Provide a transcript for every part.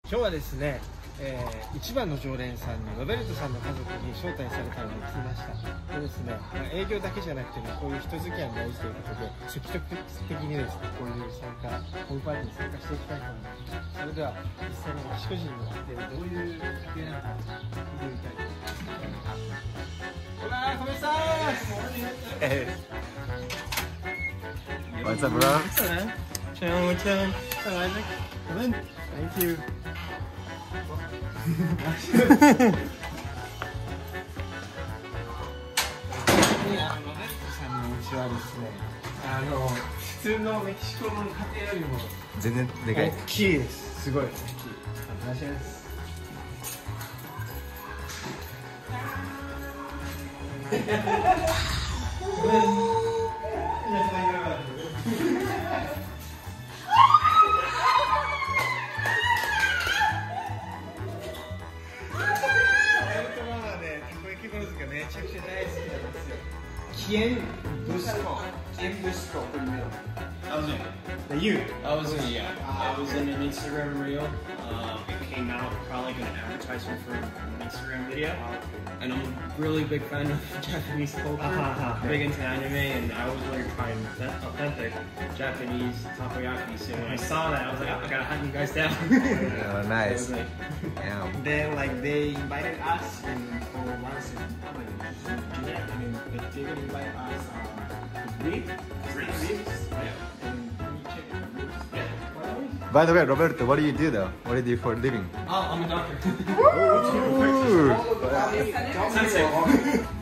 今日はですね、一番の常連さんにロベルトさんの家族に招待されたので来ました。でですね、営業だけじゃなくてね、こういう人付き合いも大事ということで、積極的にですね、こういうホームパーティーに参加していきたいと思います。それでは実際にメキシコ人の家庭でどういう家庭なのか見てみたいと思います。Hola, ¿cómo estás? What's up, bro? Chilling. Hello, Isaac. Come in. Thank you. うちはですね、普通のメキシコの家庭よりも全然でかい。 大きいです。すごい大きい。お願いします。¿Quién buscó primero? I was in. I was in an Instagram reel. It came out probably an advertisement for an Instagram video. And I'm a really big fan of Japanese culture. Big into anime, and I was really trying authentic Japanese takoyaki. So when I saw that, I was like, oh, I gotta hunt you guys down. Oh, nice. So it was like, Damn. Then like they invited us and for once in Juliet, I mean they would invite us ribs. By the way, Roberto, what do you do though? What do you do for a living? oh, I'm a doctor. Ooh. Sensei.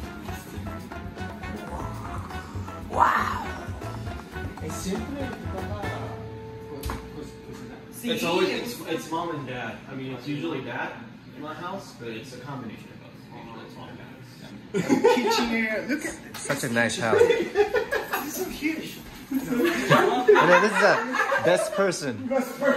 It's always it's mom and dad. I mean, it's usually dad in my house, but it's a combination of both. Usually it's mom and dad. Kitchen area. Look at this. Such a nice house. This is so huge. And then this is the best person.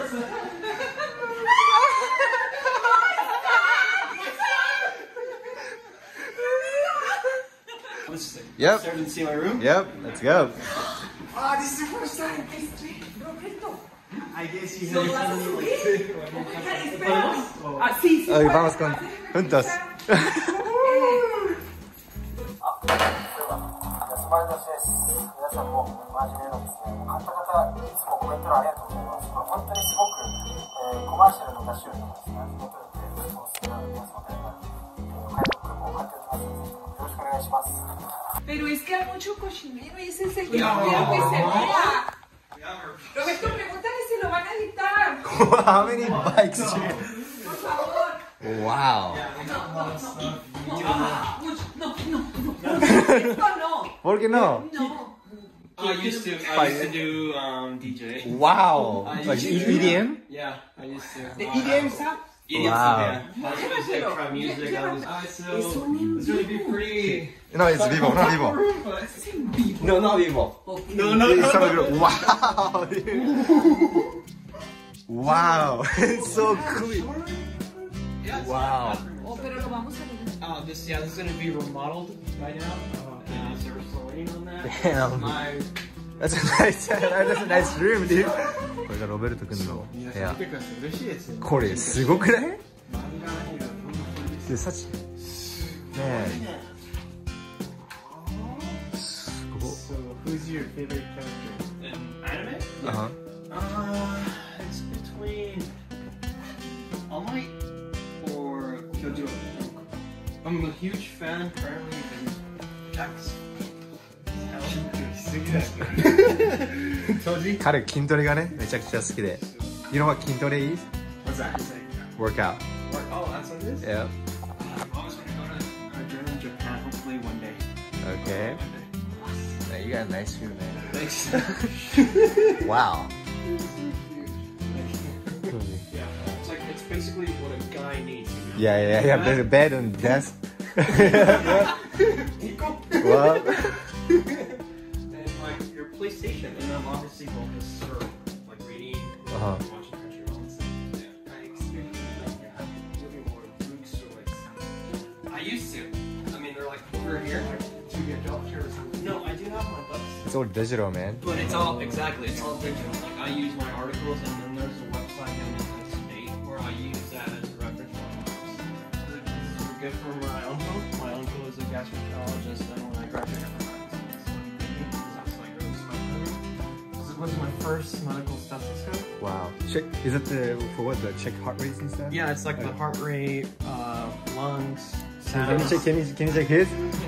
Yep. Start and see my room. Yep. Let's go. Ah, this is the first time. I guess you ¿Lo vas a have subir? Ah, sí, sí. Okay, vamos con juntos. 集まりの試合です。皆さんも真面目なですね、買った方、いつもコメント欄ありがとうございます。本当にすごく、コマーシャルの出しよりもですね、味の取れて、おすすめなので、皆様大変お買い得も買っておきますので、よろしくお願いします。 Pero es que hay mucho cochinero y ese es el que no quiero que se vea. Roberto, pregúntale si lo van a editar. How many bikes do you Por favor. Wow. Esto no. ¿Por qué no? No. I used to do DJ. Wow. I Like used to- EDM? Yeah, I used to. the EDM stuff. EDM Wow. stuff, yeah. I was always like try music. I was so it's really be pretty. No, it's Vivo, not Vivo. No, not Vivo. No. Wow, dude. Wow, it's so cool. Wow. Oh, pero lo vamos a ver. This is gonna be remodeled right now. So we're still waiting on that. Damn. My That's a nice room, dude. これがロベルト君の部屋。 見てください。嬉しいですよ。 これすごくない？ 漫画アニメはで、さち。ねえ。すごっ。 So, who's your favorite character? anime. It's between All Might or Kyojo. I'm a huge fan currently in Jax. 彼筋トレがねめちゃくちゃ好きで。You know what 筋トレ is? What's that? Workout. Oh, that's what it is? Yeah. I'm always gonna go to a gym in Japan, hopefully one day. Okay. One day. You got a nice room, man. Thanks. Wow. Yeah, it's like it's basically what a guy needs. Yeah. There's a bed and desk. What? And like your PlayStation, and then obviously focus for like reading, watching Crunchyroll and stuff. Yeah, I experienced like living more roots or like I used to. I mean, they're like over here. To get job share or something. No, I do have my books, It's all digital, man. but it's all exactly. It's all digital. Like I use my articles, and then there's a website down in the state where I use gift from my uncle. My uncle is a gastroenterologist, and when I graduated from that's like really special. This was my first medical stethoscope. Wow. Check. Is it for what? The check heart rates and stuff? Yeah, it's like the heart rate, lungs. Can you check his?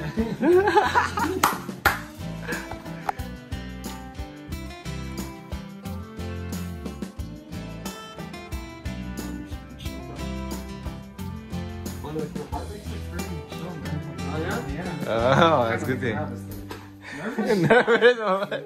Oh, that's a good thing. Nervous?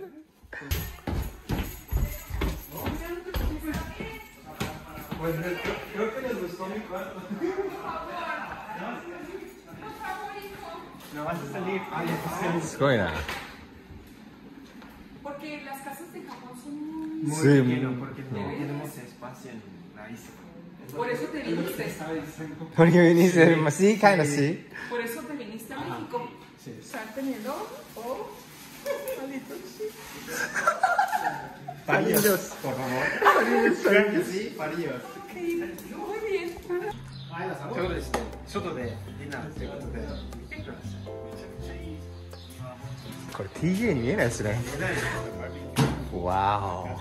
Es going on. Porque las casas de Japón son Muy Sí. pequeño porque no tenemos espacio en la isla. Por eso te viniste. Porque viniste, sí, kind of, sí. Por eso te viniste a México. Sí. Estar teniendo Parillos, por favor. Claro que sí, parillos. muy bien. ということでですね、外でディナーということで、見てください。 これ TJ に見えないですね。 見えないですよ、 わお。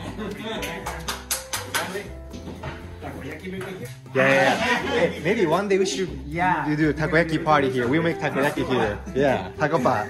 たこ焼き弁当。 Yeah. Hey, maybe one day we should do takoyaki party here. We'll make takoyaki here. Yeah, taco bar.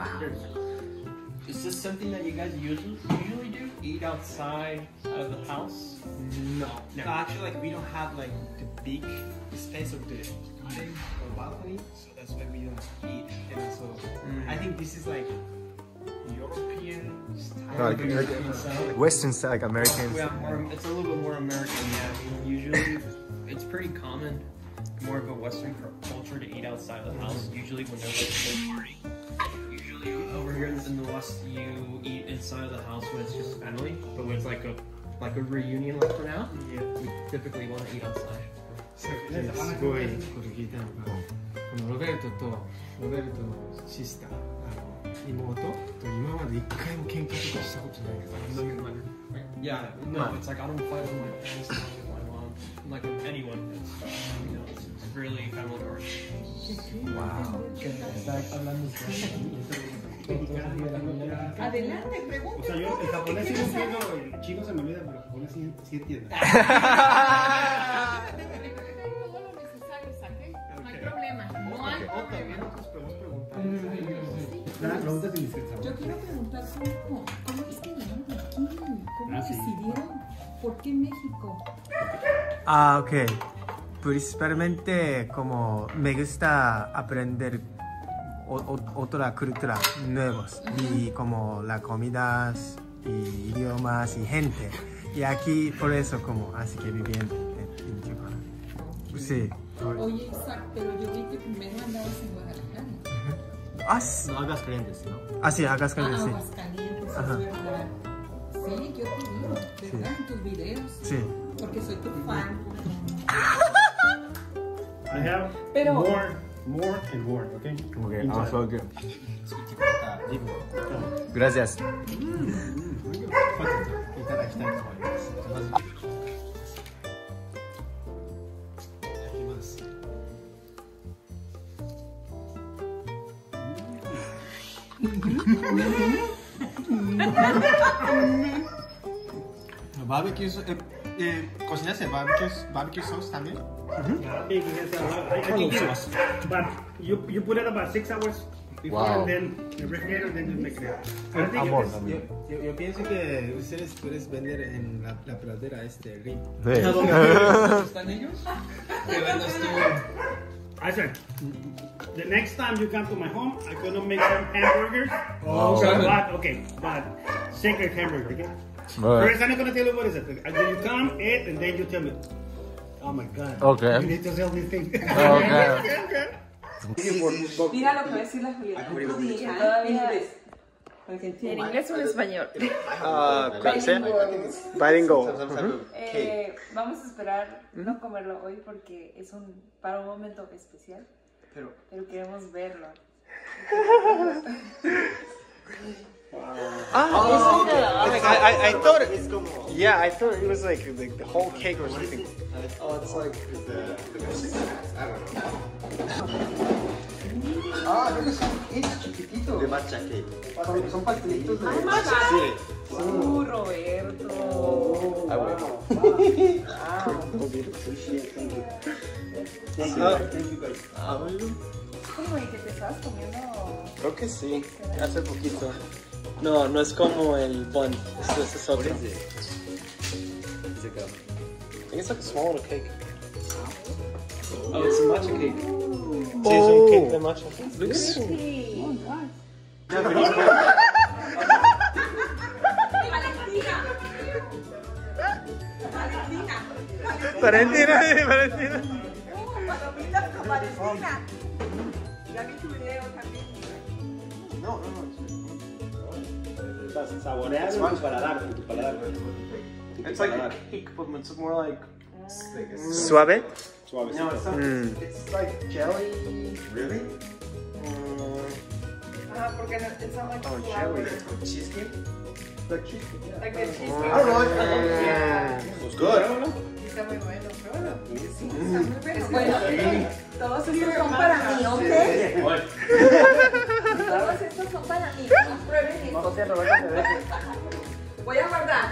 Is this something that you guys usually do? Eat outside of the house? No. Actually, like we don't have like the big space of the garden or balcony, so that's why we don't eat. And so I think this is like European style. Like European style. Western style, like American. Yeah, it's a little bit more American, yeah. I mean, usually, it's pretty common, more of a Western culture to eat outside of the house. Usually when there's like a big party. Usually over here in the West, you eat inside of the house when it's just family. But when it's like a reunion like for now, we typically want to eat outside. すごいこと聞いたのが、このロベルトのシスター、妹と今まで一回も喧嘩とかしたことないけど、 Yeah, no, it's like I don't fight with my parents, not with my mom, like with anyone. It's really family oriented. Wow. Adelante, O pregunta. sea, yo el japonés sí lo entiendo, el chino se me olvida, pero el japonés sí entiendo. Todo lo necesario, ¿sabes? No hay problema. No hay problema. Preguntas indiscretas. Yo quiero preguntar cómo es que llegaron aquí, cómo Ah, sí. decidieron, por qué México. Ah, ok. Principalmente como me gusta aprender otra cultura nuevos y como las comidas y idiomas y gente. Y aquí por eso como así que viví en Tijuana. Sí. Oye, Isaac, pero yo vi que primero andabas en Guadalajara. Ah, sí. No hagas clientes, ¿no? Ah, sí, Aguascalientes, sí. Aguascalientes, Ajá. es verdad. Sí, yo te vi, ¿verdad? En tus videos. Sí. Porque soy tu fan. I have Pero- more and more, okay? Okay, so good. Gracias. いただきたいと思います。まずいただきます。バーベキューcocinaste barbecue sauce también? Big, yes, I can get it. But you put it about 6 hours before Wow. and then the refrigerator, then you make it. I think Amor it's, también. Yo pienso que ustedes pueden vender en la pradera rib. ¿Están ellos? Que vendas tú. I said, the next time you come to my home, I'm gonna make some hamburgers. Oh. But secret hamburger, okay? Alright. First, I'm not gonna tell you what is it. And then you come, eat, and then you tell me. Oh my God. Okay. You need to sell this thing. Okay. Mira lo que va a decir la Julieta. ¿En inglés o en español? Bilingual. Vamos a esperar no comerlo hoy porque es para un momento especial, pero queremos verlo. I thought it was like the whole cake or something. Oh, it's like the I don't know. Ah, creo que son cakes chiquititos. De matcha cake. Son pastelitos de... matcha. Sí. Roberto. Ah, bueno. ¿Cómo y que te estabas comiendo? Creo que sí, hace poquito. No, no es como el bun. Este es otro. What is it? Is it gum? I think it's like a small little cake. Oh, it's a matcha cake. Sí, es un cake de matcha. Looks Valentina, Valentina. Palomitas con Valentina. Ya vi tu video también. Saboreas tu paladar. It's like a cake, but it's more like Suave. no, it's like jelly. Really? Porque it's not like Oh, flour. jelly. Cheesecake? Like cheesecake, yeah. Like the cheese. I don't know. It was good. Está muy bueno, pruébalo. Sí, está muy bueno. Bueno, todos estos Son para mí, ¿ok? Todos estos son para mí. Prueben esto. Voy a guardar.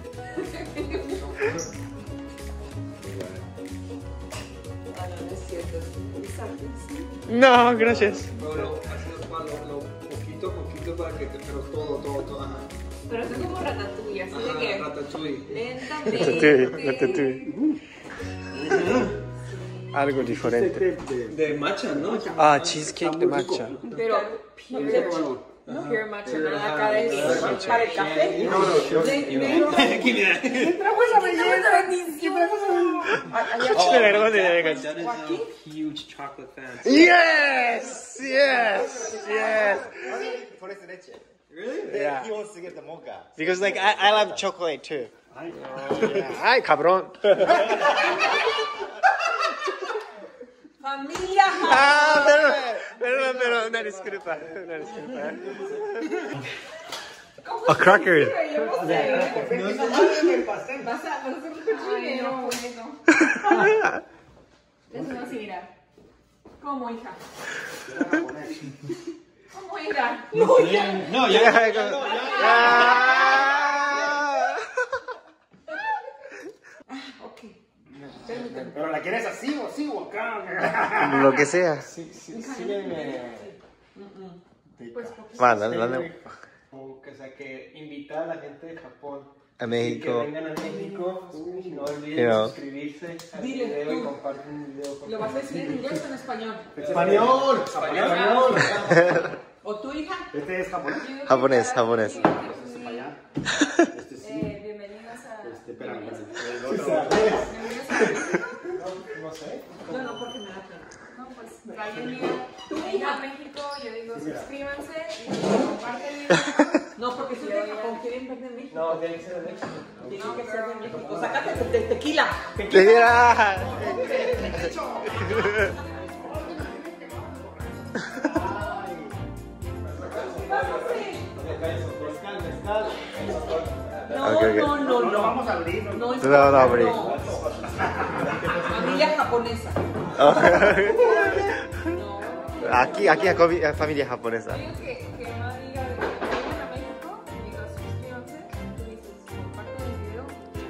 No es cierto. No, gracias. Lo poquito para que te... Pero todo, ajá. Pero es como ratatouille, así de que Ratatouille. lentamente. Algo diferente. De matcha, ¿no? Ah, cheesecake de matcha. Pero pure matcha, nada acá de Para el café. That is a huge chocolate fan. Yes! Yes! Yes! Really? Yeah. He wants to get the mocha. Because like I love chocolate too. Ay, cabrón. Familia. Ah, pero una disculpa. A cracker. Vas a hacer un cuchillo. No puedo. Eso no sirve. ¿Cómo, hija? ¿Cómo, hija? No, ya. Pero la quieres así o acá. Lo que sea. Sígueme. Va, Como que, o sea, que invitar a la gente de Japón a y que México. vengan a México, no olviden Yeah. suscribirse al Dile video y tú. compartir un video. ¿Lo vas a decir en inglés o en español? ¡Español! ¿O tu hija? Este es japonés. Japonés. Bienvenidos a... Espérame. No sé. Yo no, porque me da pena. No, pues alguien diga, venga a México, yo digo suscríbanse y comparten el video. No, porque si es de Japón, quieren ver de México. No, tiene que ser de México. Tiene que ser de México. Sácate de tequila. No, Okay. no. Vamos a abrir. No, es No, abrí. Familia japonesa. Aquí familia japonesa. Digo que no diga de que vengan a México, digo suscríbanse, tú dices compartan el video.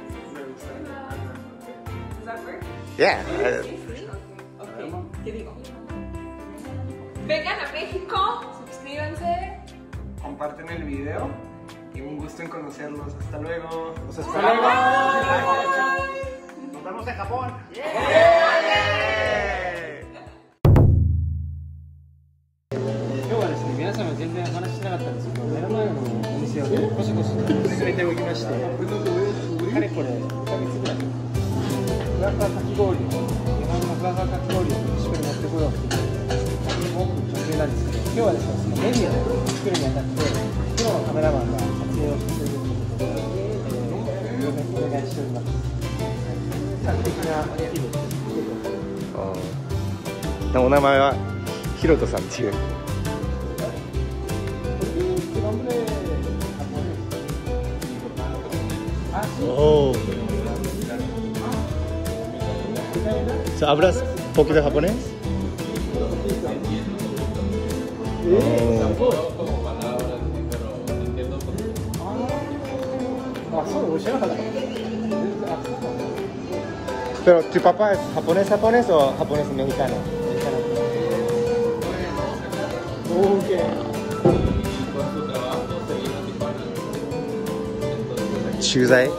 ¿Is that fair? Yeah. Ok, ¿qué digo? Vengan a México, suscríbanse. Comparten el video y un gusto en conocerlos. Hasta luego. Nos esperamos. Nos vemos en Japón. 今日はですね、皆様全然話しなかったんですけど、目の前のお店をね、コソコソ進めておきまして、かれこれ1ヶ月ぐらい、ふわふわかき氷を、日本のふわふわかき氷を作り持ってこようという多くの女性なんですけど、今日はですね、そのメニューを作るにあたって、プロのカメラマンが撮影をしてくれるということで、よろしくお願いしております。画期的な日々です。 お名前はヒロトさんっていう。おお。 So, ¿hablas poquito japonés? Pero tu papá es japonés o japonés mexicano?取材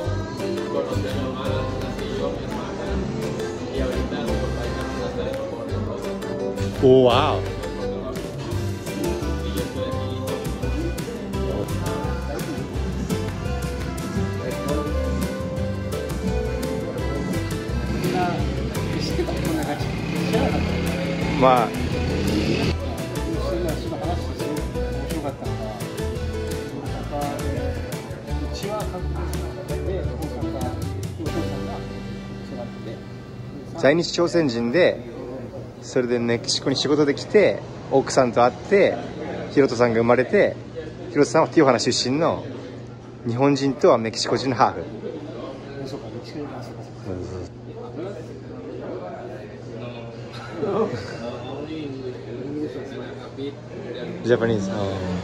おー、わお。まあ在日朝鮮人でそれでメキシコに仕事で来て奥さんと会ってヒロトさんが生まれて、ヒロトさんはティオハナ出身の日本人とはメキシコ人のハーフ。ジャパニーズ。